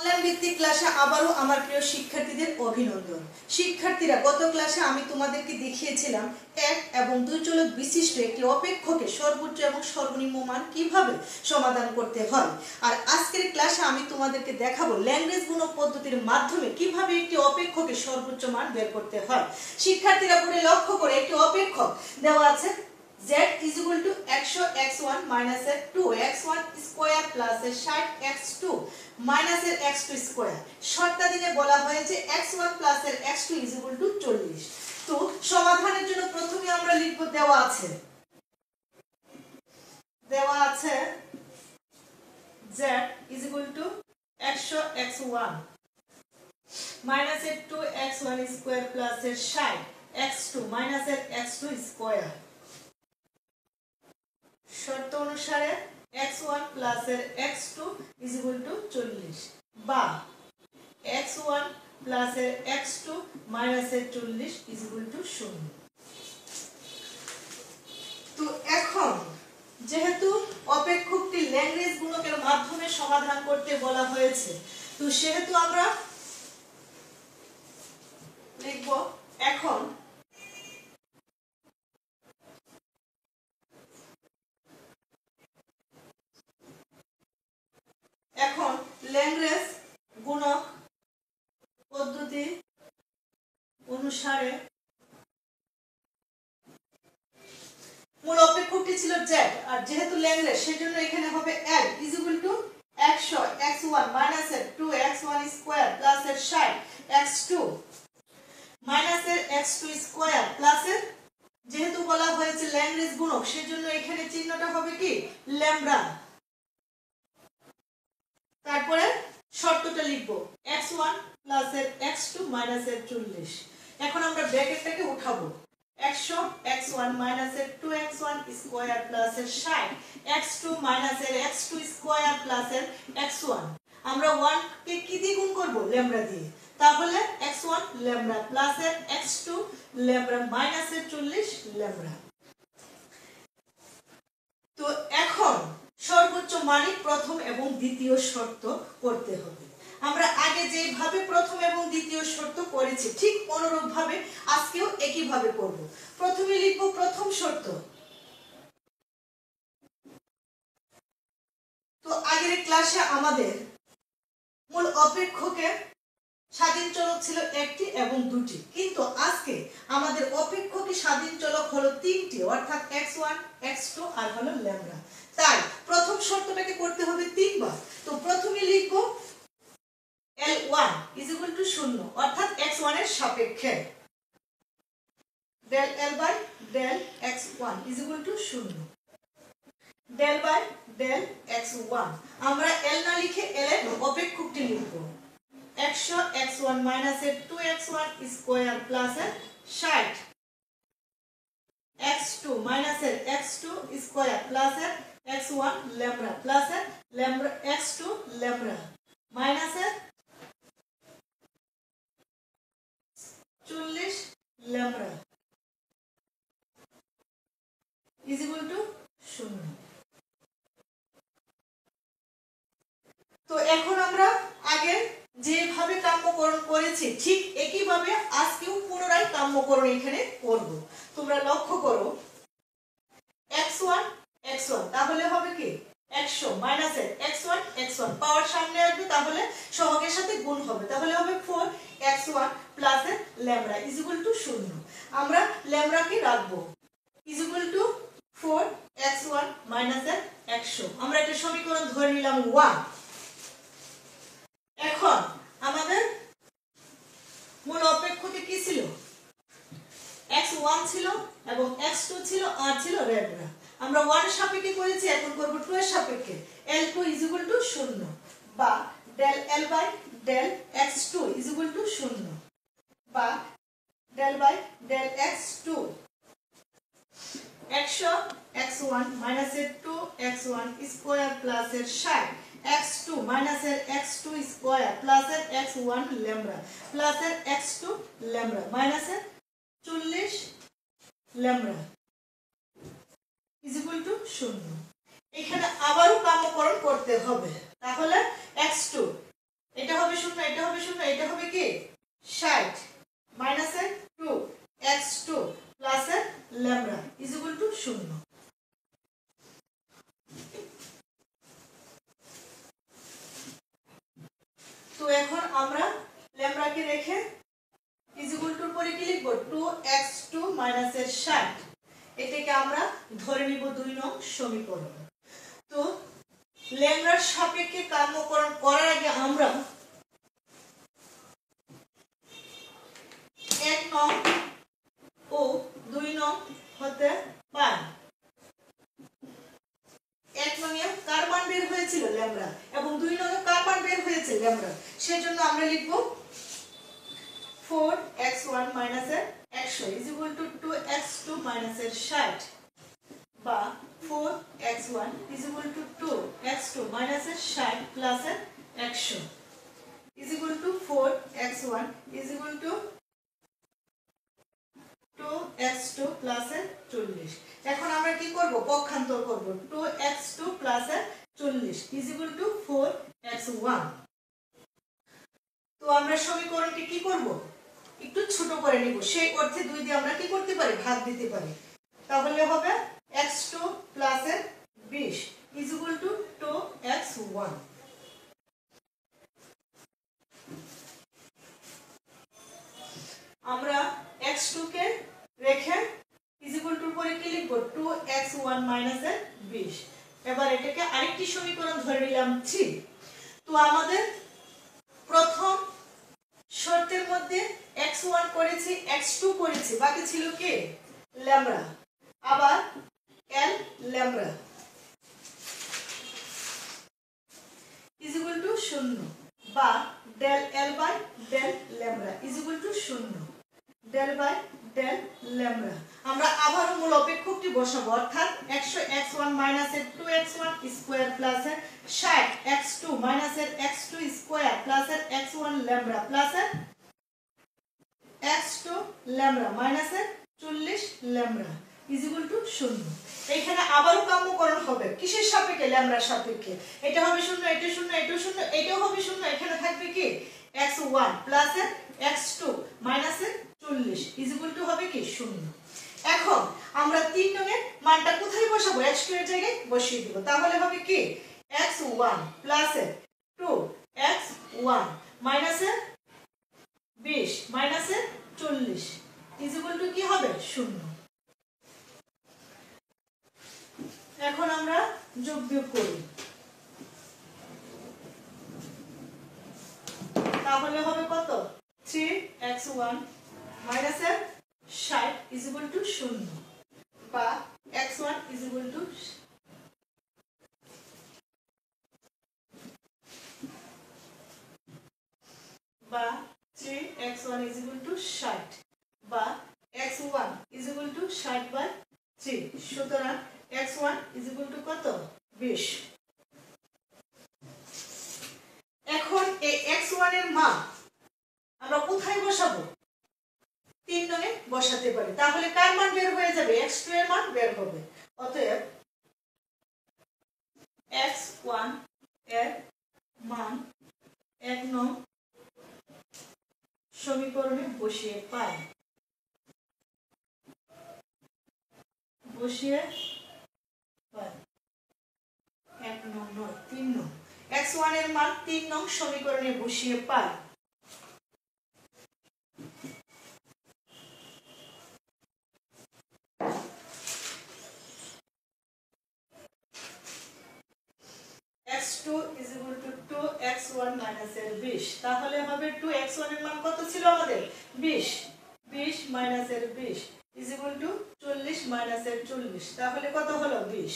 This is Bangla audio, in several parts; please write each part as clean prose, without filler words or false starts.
অনলাইন ভিত্তিক ক্লাসে আবারও আমার প্রিয় শিক্ষার্থীদের অভিনন্দন। শিক্ষার্থীরা, গত ক্লাসে আমি তোমাদেরকে দেখিয়েছিলাম এক এবং দুই চলক বিশিষ্ট একটি অপেক্ষকের সর্বোচ্চ এবং সর্বনিম্ন মান কিভাবে সমাধান করতে হয়। আর আজকের ক্লাসে আমি তোমাদেরকে দেখাবো ল্যাঙ্গুয়েজ গুণক পদ্ধতির মাধ্যমে কিভাবে একটি অপেক্ষকের সর্বোচ্চ মান বের করতে হয়। শিক্ষার্থীরা পড়ে লক্ষ্য করে একটি অপেক্ষক দেওয়া আছে z is equal to 100 x1 minus 2x1 square plus 60 x2 minus x2 square. শর্তাদিনে বলা হয়েছে x1 plus x2 is equal to 40। তো সমাধানের জন্য প্রথমে আমরা লিখব দেওয়া আছে z is equal to 100 x1 minus 2x1 square plus 60 x2 minus x2 square. শর্ত অনুসারে x1 plus x2 is equal to 40 বা x1 plus x2 minus 40 is equal to 0। তো এখন যেহেতু অপেক্ষকটি ল্যাঙ্গুয়েজ গুণকের মাধ্যমে সমাধান করতে বলা হয়েছে, তো সেহেতু আমরা লিখব এখন ল্যাঙ্গুয়েজ গুণক পদ্ধতি অনুসারে মূল অপেক্ষকটি ছিল z, আর যেহেতু ল্যাঙ্গুয়েজ সেজন্য এখানে হবে l is equal to 100 x1 minus 2x1 square plus 60 x2 minus x2 square plus, যেহেতু বলা হয়েছে ল্যাঙ্গুয়েজ গুণক সেজন্য এখানে চিহ্নটা হবে কি ল্যামডা। তারপরে শর্তটা লিখব x1 plus x2 minus 40। এখন আমরা ব্র্যাকেটটাকে উঠাবো 100 x1 minus 2x1 square plus 60 x2 minus x2 square plus x1। আমরা 1 কে কি দিয়ে গুণ করব? ল্যামডা দিয়ে। তাহলে x1 lambda plus x2 lambda minus 40 lambda. তো এখন সর্বোচ্চ মানে প্রথম এবং দ্বিতীয় শর্ত করতে হবে। আমরা আগে যেভাবে প্রথম এবং দ্বিতীয় শর্ত করেছি ঠিক অনুরূপভাবে আজকেও একইভাবে করব। প্রথমে লিখব প্রথম শর্ত। তো আগের ক্লাসে আমাদের মূল অপেক্ষকের স্বাধীন চলক ছিল একটি এবং দুটি, কিন্তু আজকে আমাদের অপেক্ষকের স্বাধীন চলক হলো তিনটি, অর্থাৎ x1 x2 আর হলো ল্যামডা। তাই প্রথম শর্তটাকে করতে হবে তিনবার। তো প্রথমে লিখব L1 is equal to 0, অর্থাৎ x1 এর সাপেক্ষে del L by del x1 is equal to 0 del by del x1। আমরা L না লিখে L এর অপেক্ষকটি লিখব 100 x1 minus 2x1 square plus 60 x2 minus x2 square plus x1 lambda plus lambda x2 lambda minus 40 lambda is equal to 0। তো এখন আমরা আগে যেভাবে কাম্যকরণ করেছি ঠিক একইভাবে আজকেও পুনরায় কাম্যকরণ এখানে করব। তোমরা লক্ষ্য করো x1 x1 তাহলে হবে কি 100 মাইনাস x1 x1 পাওয়ার সামনে আসবে, তাহলে সহগের সাথে গুণ হবে, তাহলে হবে 4x1 plus lambda is equal to 0। আমরা ল্যামডাকে রাখবো is equal to 4x1 minus 100। আমরা একটা সমীকরণ ধরে নিলাম 1। এখন আমাদের মূল অপেক্ষকে কি ছিল? x1 ছিল এবং x2 ছিল আর ছিল ল্যামডা। আমরা 1 এর সাপেক্ষে করেছি, এখন করব 2 এর সাপেক্ষে। L2 is equal to 0 বা del L by del x2 is equal to 0 বা del by del x2 100 x1 minus 2x1 square plus 60 x2 minus x2 square plus x1 lambda plus x2 lambda minus 40 lambda is equal to 0। এখানে আবারও কাম্যকরণ করতে হবে, তাহলে x2 এটা এটা হবে শূন্য, এটা হবে কি 60 মাইনাসের 2 x2 প্লাসের ল্যামডা ইজ ইকুয়াল টু 0। তো এখন আমরা ল্যামডাকে রেখে ইজ ইকুয়াল টু পরে কি লিখব 2x2 মাইনাসের 60, এটাকে আমরা ধরে নিব 2 নং সমীকরণ। তো ল্যামডার সাপেক্ষে কার্যকরণ করার আগে আমরা 1 নং ও 2 নং হতে পাই। 1 নং এ কার মান বের হয়েছিল ল্যামডা এবং 2 নং এ কার মান বের হয়েছে ল্যামডা, সেজন্য আমরা লিখব 4x1 মাইনাসের 100 ইজ ইকুয়াল টু 2x2 মাইনাসের 60 বা 4x1 is equal to 2x2 মাইনাসের 60 প্লাসের 100 is equal to 4x1 is equal to 2x2 প্লাসের 40। এখন আমরা কি করব, পক্ষান্তর করব 2x2 প্লাসের 40 ইজ ইকুয়াল টু 4x1। তো আমরা সমীকরণটি কি করব, একটু ছোট করে নিব, সেই অর্থে 2 দিয়ে আমরা কি করতে পারি, ভাগ দিতে পারি। তাহলে হবে x2 প্লাসের 20 ইজ ইকুয়াল টু 2x1। আমরা x2 কে রেখে ইজ ইকুয়াল টু পরে কি লিখব 2x1 মাইনাসের 20। এবার এটাকে আরেকটি সমীকরণ ধরে নিলাম 3। তো আমাদের প্রথম শর্তের মধ্যে x1 করেছি, x2 করেছি, বাকি ছিল কি ল্যামডা, আবার l lambda is equal to 0 বা del l by del lambda is equal to 0 del by del lambda. আমরা আবারও মূল অপেক্ষকটি বসাবো, অর্থাৎ 100x1 মাইনাসের 2x1 স্কয়ার প্লাসের 60x2 মাইনাসের x2 স্কয়ার প্লাসের x1 ল্যামডা প্লাসের x2 ল্যামডা মাইনাসের 40 ল্যামডা ইজ ইকুয়াল টু 0। এখানে আবারও কাম্যকরণ হবে কিসের সাপেক্ষে, ল্যামডার সাপেক্ষে। এটা হবে 0, এটা 0, এটা 0, এটাও হবে 0, এখানে থাকবে কি x1 প্লাসের x2 মাইনাসের 40 ইজ ইকুয়াল টু হবে কি 0। এখন আমরা 3 নংয়ের মানটা কোথায় বসাবো, x2 এর জায়গায় বসিয়ে দিব। তাহলে হবে কি x1 প্লাসের 2x1 মাইনাসের 20 মাইনাসের 40 ইজ ইকুয়াল টু কি হবে 0। এখন আমরা যোগ বিয়োগ করি, তাহলে হবে কত 3x1 মাইনাসের 60 ইজ ইকুয়াল টু 0 বা x1 ইজ ইকুয়াল টু বা 3x1 ইজ ইকুয়াল টু 60 বা x1 is equal two 60 by 3। সুতরাং x1 ইজ ইকুয়াল টু কত 20। এখন এই x1 এর মান আমরা কোথায় বসাবো, 3 নংয়ে বসাতে পারি। তাহলে কার মান বের হয়ে যাবে, x2 এর মান বের হবে। অতএব x1 এর মান 1 নং সমীকরণে বসিয়ে পাই, বসিয়ে পাই 1 নং নয় 3 নং, x1 এর মান 3 নং সমীকরণে বসিয়ে পাই। x2 is equal to 2x1 minus 20। তাহলে হবে 2x1 এর মান কত ছিল আমাদের 20, 20 minus 20 is equal to 40 minus 40। তাহলে কত হলো 20।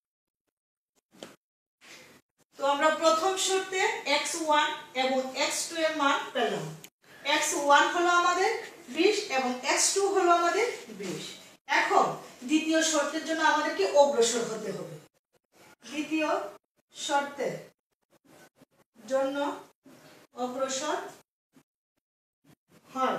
তো আমরা প্রথম শর্তে x1 এবং x2 এর মান পেলাম। x1 হলো আমাদের 20 এবং x2 হলো আমাদের 20। এখন দ্বিতীয় শর্তের জন্য আমাদেরকে অগ্রসর হতে হবে। দ্বিতীয় শর্তের জন্য অগ্রসর হয়।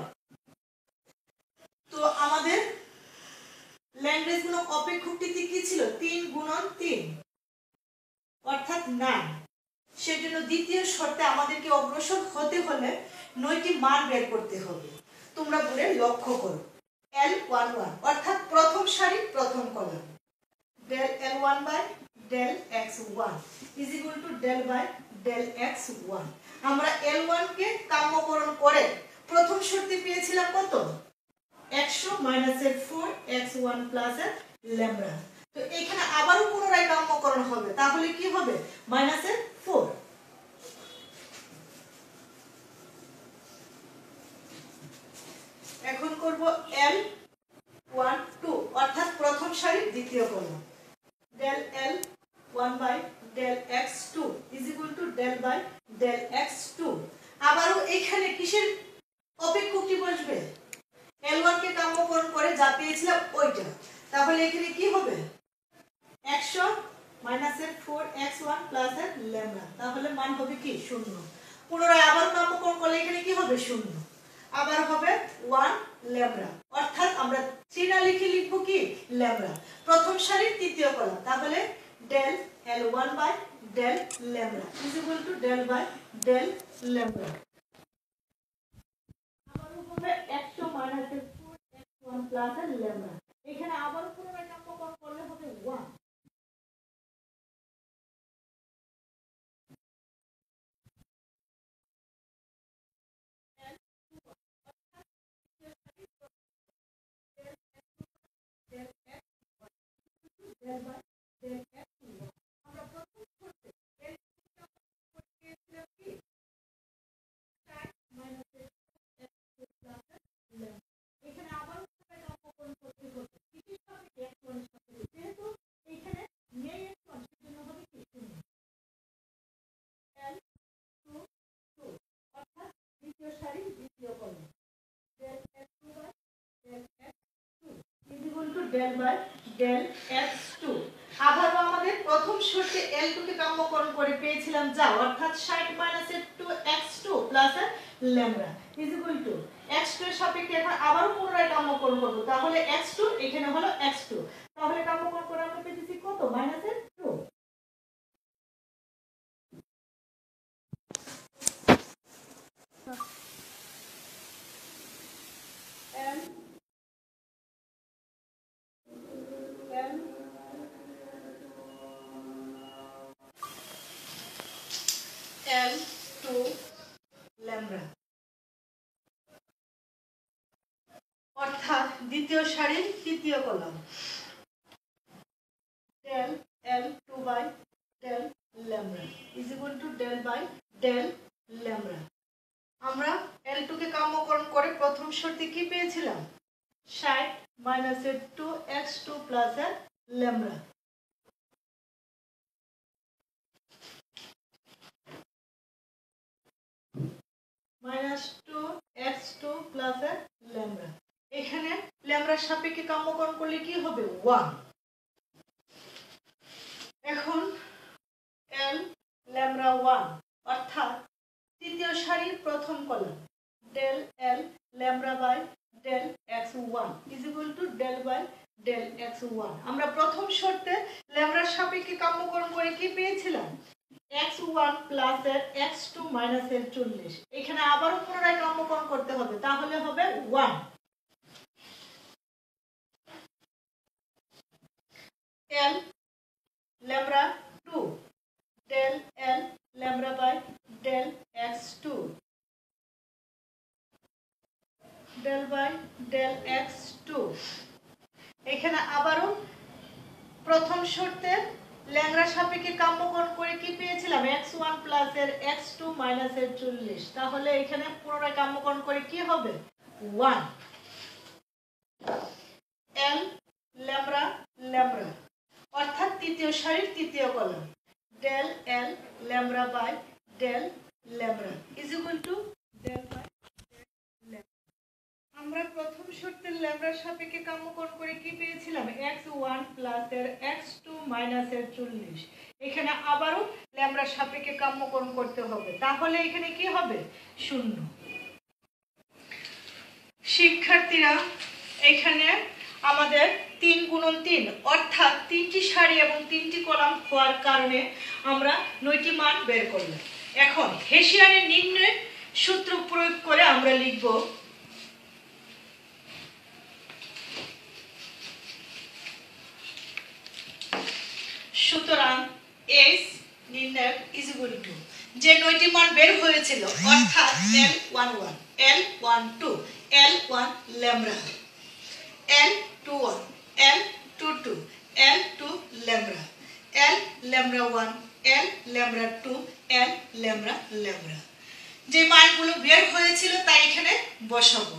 তো আমাদের ল্যাগ্রেঞ্জ গুণক অপেক্ষকটিতে কি ছিল 3 গুণন 3 অর্থাৎ 9। সেজন্য দ্বিতীয় শর্তে আমাদেরকে অগ্রসর হতে হলে 9টি মান বের করতে হবে। তোমরা বলে লক্ষ্য করো। L11 অর্থাৎ প্রথম সারি প্রথম column, del L1 by del X1 is equal to del by del X1। আমরা L1 কে কাম্যকরণ করে প্রথম শর্তে পেয়েছিলাম কত? 100 - 4 X1 plus ল্যামডা। তো এখানে আবারও পুনরায় কাম্যকরণ হবে, তাহলে কি হবে? -4। এখন করব L12 অর্থাৎ প্রথম সারির দ্বিতীয় column, del L1 by del X2 is equal to del by del X2। আবারও এখানে কিসের অপেক্ষকটি বসবে? L1 কে কাম্যকরণ করে যা পেয়েছিলাম ওইটা, তাহলে এখানে কি হবে? 100 - 4 X1 plus ল্যামডা, তাহলে মান হবে কি? 0। পুনরায় আবার কাম্যকরণ করলে এখানে কি হবে? 0। আবার হবে 1 ল্যামডা, অর্থাৎ আমরা চিহ্ন লিখে লিখব কি? ল্যামডা। প্রথম সারির তৃতীয় কলাম, তাহলে del L1 by del lambda is equal to del by del lambda. আবারও হবে 100 - 4 X1 plus ল্যামডা। এখানে আবার পুনরায় কাম্যকরণ করলে হবে 1। আমরা প্রথম শর্তে পেয়েছিলাম কি? এখানে আবার কাম্যকরণ করতে হবে কিসের সাথে? X1 এর সাথে। যেহেতু এখানে নেই X1, সেজন্য হবে কি? 0। L22 অর্থাৎ দ্বিতীয় সারি দ্বিতীয় column, del X2 by del X2 is equal to del by del X2। আবারও আমাদের প্রথম শর্তে L2 কে কাম্যকরণ করে পেয়েছিলাম যা, অর্থাৎ 60 - 2 X2 plus lambda is equal to X2 এর সাপেক্ষে এখন আবারও পুনরায় কাম্যকরণ করব, তাহলে X2 এখানে হলো X2, তাহলে কাম্যকরণ করে আমরা পেয়েছি কত? -2। L2 ল্যামডা অর্থাৎ দ্বিতীয় সারির তৃতীয় column, del L2 by del lambda is equal to del by del lambda. আমরা L2 কে কাম্যকরণ করে প্রথম শর্তে কি পেয়েছিলাম? 60 - 2 X2 plus lambda. -2 X2 plus lambda. এখানে ল্যামডার সাপেক্ষে কাম্যকরণ করলে কি হবে? 1। এখন L ল্যামডা 1 অর্থাৎ তৃতীয় সারির প্রথম column, del L lambda by del X1 is equal to del by del X1। আমরা প্রথম শর্তে ল্যামডার সাপেক্ষে কাম্যকরণ করে কি পেয়েছিলাম? X1 plus X2 minus 40। এখানে আবারও পুনরায় কাম্যকরণ করতে হবে, তাহলে হবে 1। L lambda 2 del L lambda by del X2 del by del X2। এখানে আবারও প্রথম শর্তে ল্যামডার সাপেক্ষে কাম্যকরণ করে কি পেয়েছিলাম? X1 plus X2 minus 40। তাহলে এখানে পুনরায় কাম্যকরণ করে কি হবে? 1। L ল্যামডা ল্যামডা অর্থাৎ তৃতীয় সারির তৃতীয় column, del L lambda by del lambda is equal to del by del lambda. আমরা প্রথম শর্তের ল্যামডার সাপেক্ষে কাম্যকরণ করে কি পেয়েছিলাম? X1 plus X2 minus 40। এখানে আবারও ল্যামডার সাপেক্ষে কাম্যকরণ করতে হবে, তাহলে এখানে কি হবে? 0। শিক্ষার্থীরা, এখানে আমাদের 3 × 3 অর্থাৎ 3টি সারি এবং 3টি কলাম হওয়ার কারণে আমরা 9টি মান বের করলাম। এখন হেসিয়ানের নির্ণয় সূত্র প্রয়োগ করে আমরা লিখব সুতরাং এস নির্ণায়ক ইজ ইকুয়াল টু যে 9টি মান বের হয়েছিল অর্থাৎ L11 L12 L1 lambda L21 L22 L2 lambda L ল্যামডা1 L ল্যামডা2 L ল্যামডা ল্যামডা যে মানগুলো বের হয়েছিল তাই এখানে বসাবো।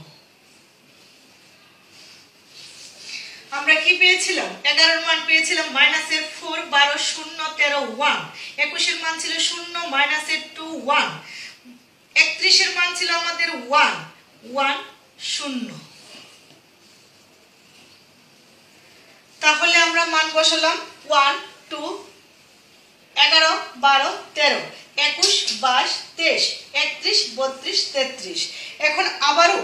আমরা কি পেয়েছিলাম 11 এর মান পেয়েছিলাম -4 12 0 13 1 21 এর মান ছিল 0 -2 1 31 এর মান ছিল আমাদের 1 1 0 তাহলে আমরা মান বসালাম 1 2 11 12 13 21 22 23 31 32 33 এখন আবারও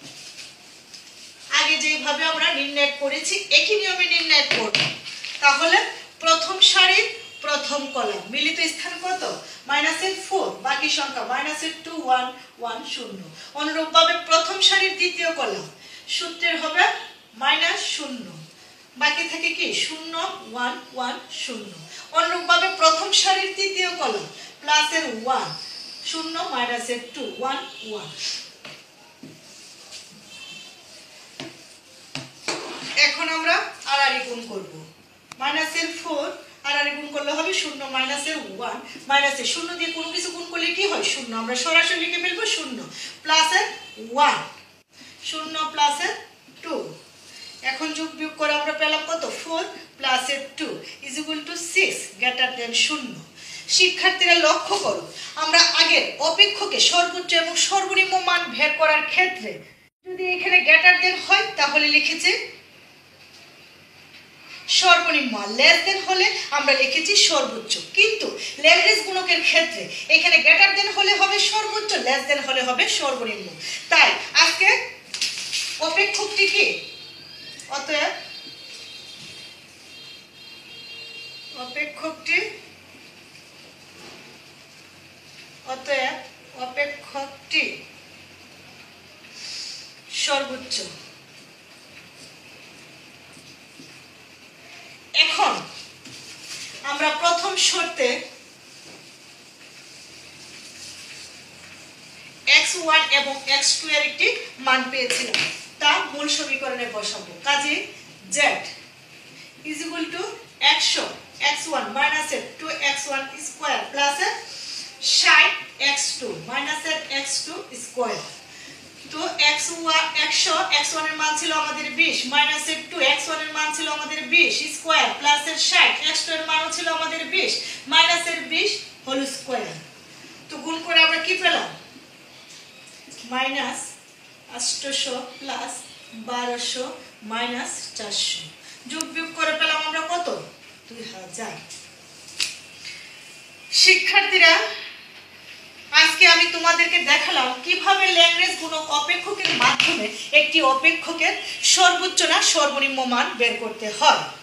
আগে যেভাবে আমরা নির্ণয় করেছি একই নিয়মে নির্ণয় করব। তাহলে প্রথম সারির প্রথম কলাম মিলিত স্থান কত -4 বাকি সংখ্যা -2 1 1 0 অনুরূপভাবে প্রথম সারির দ্বিতীয় কলাম সূত্রের হবে -0 বাকি থাকে কি 0 1 1 0 অনুরূপভাবে প্রথম সারির তৃতীয় কলাম প্লাসের 1 0 -2 1 1 এখন আমরা আড়াআড়ি গুণ করব -4 আড়াআড়ি গুণ করলে হবে 0 -1 -0 দিয়ে কোনো কিছু গুণ করলে কি হয় 0 আমরা সরাসরি লিখে ফেলবো 0 প্লাসের 1 0 প্লাসের 2 এখন যোগ বিয়োগ করে আমরা পেলাম কত 4 প্লাসের 2 is equal to 6 greater than 0। শিক্ষার্থীরা লক্ষ্য করো আমরা আগের অপেক্ষকে সর্বোচ্চ এবং সর্বনিম্ন মান বের করার ক্ষেত্রে যদি এখানে গ্রেটার দ্যান হয় তাহলে লিখেছি সর্বনিম্ন লেস দেন হলে আমরা লিখেছি সর্বোচ্চ কিন্তু ল্যাগ্রেঞ্জ গুণকের ক্ষেত্রে এখানে গ্রেটার দেন হলে হবে সর্বোচ্চ লেস দেন হলে হবে সর্বনিম্ন তাই আজকে অপেক্ষকটি কি অতএব অপেক্ষকটি সর্বোচ্চ। এখন আমরা প্রথম শর্তে x1 এবং x2 এর একটি মান পেয়েছিলাম তা মূল সমীকরণে বসাবো কাজে z is equal to 100 x1 minus 2x1 square plus 60 x2 minus x2 square তো x1 এর মান ছিল আমাদের 20 মাইনাস 2 x1 এর মান ছিল আমাদের 20 স্কয়ার প্লাস 60 x2 এর মান ছিল আমাদের 20 মাইনাস 20 হোল স্কয়ার তো গুণ করে আমরা কি পেলাম মাইনাস 800 প্লাস 1200 মাইনাস 400 যোগ বিয়োগ করে পেলাম আমরা কত 2000। শিক্ষার্থীরা আজকে আমি তোমাদেরকে দেখালাম কিভাবে ল্যাগ্রেঞ্জ গুণক অপেক্ষকের মাধ্যমে একটি অপেক্ষকের সর্বোচ্চ না সর্বনিম্ন মান বের করতে হয়।